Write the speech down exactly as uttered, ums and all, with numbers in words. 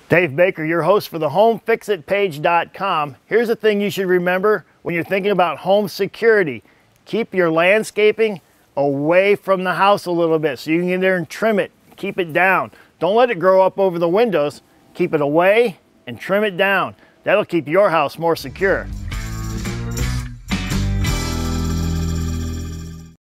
Dave Baker, your host for the home fix it page dot com. Here's the thing you should remember when you're thinking about home security. Keep your landscaping away from the house a little bit so you can get in there and trim it, keep it down. Don't let it grow up over the windows. Keep it away and trim it down. That'll keep your house more secure.